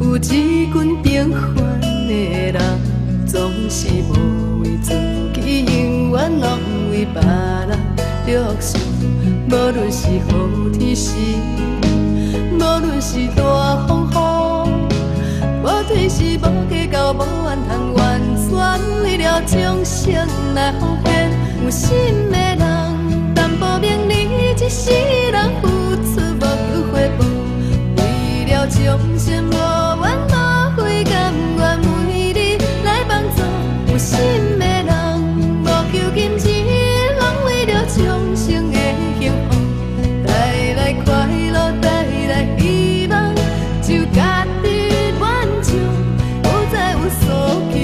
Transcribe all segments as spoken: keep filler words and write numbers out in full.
有一群平凡的人，总是无为自己，永远拢为别人着想。无论是雨天时，无论是大风雨，无对是无计较，无怨叹，完全为了众生来奉献。有心的人，淡薄名利，一世人付出无求回报，为了众生无怨无悔，甘愿为你来帮助。有心的人，无求金钱，拢为了众生的幸福，带来快乐，带来希望，就家己满足，不再有所求。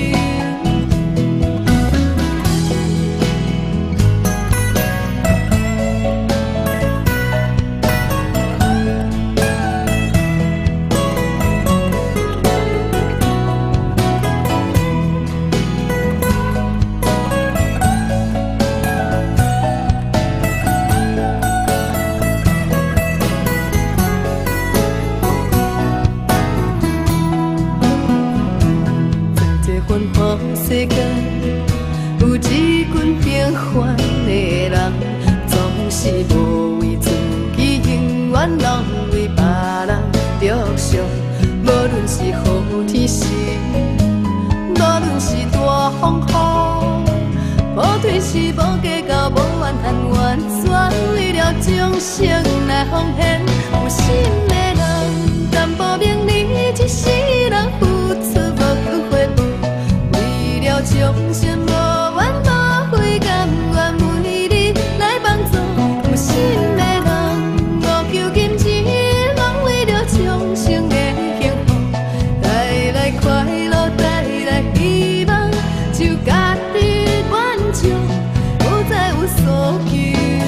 世间有一群平凡的人，总是无为自己，永远拢为别人着想。无论是雨天时，无论是大风雨，无对是无计较，无怨叹，完全为了众生来奉献。有心的人，淡薄名利，一世人付出无求回报。众生无怨无悔，甘愿为你来帮助。有心的人，无求金钱，拢为了众生的幸福，带来快乐，带来希望，就家己满足，不再有所求。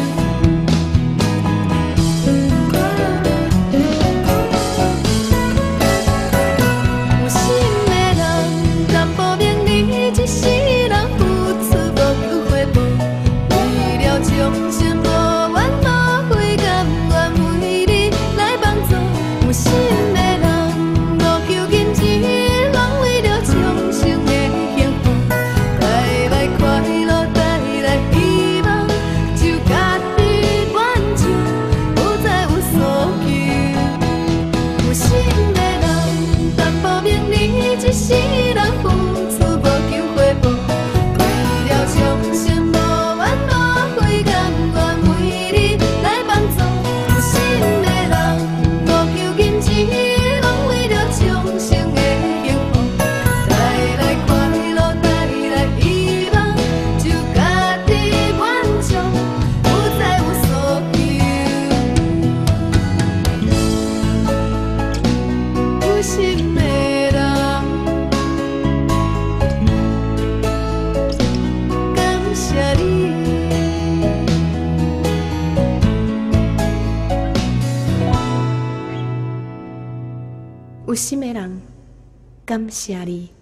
有心的人，淡薄名利，一世人付出无求回报，为了众生无怨无悔，甘愿为你来帮助。有心的人，无求金钱，拢为了众生的幸福，带来快乐，带来希望，就家己满足，不再有所求。有心的人，淡薄名利，一世人付出无求回报，为了众生无怨无悔，甘愿为你来帮助。有心的人，无求金钱，拢为了众生的幸福，带来快乐，带来希望，就家己满足，不再有所求。有心的人，感谢你。有心的人，感谢你。